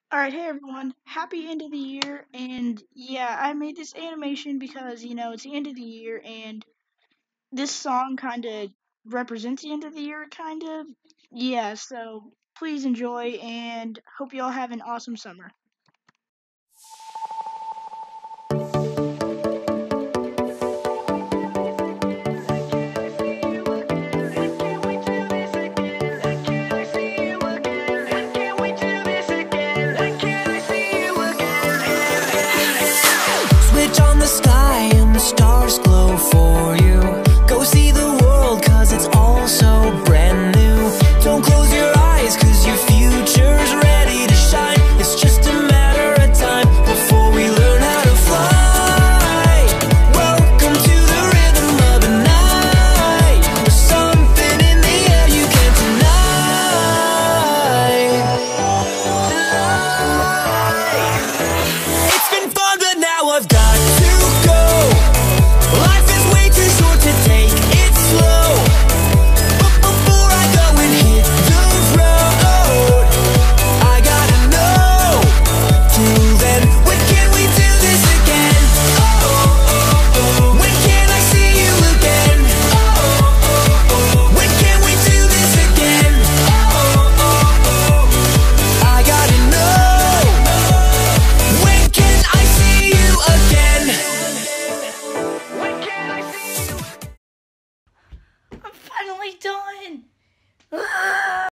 All right, hey everyone. Happy end of the year. And yeah, I made this animation because, it's the end of the year and this song kind of represents the end of the year, kind of. Yeah, so please enjoy and hope you all have an awesome summer. Switch on the sky and the stars glow for you. Go see the world cause it's all so brand new. Don't close your eyes cause you feel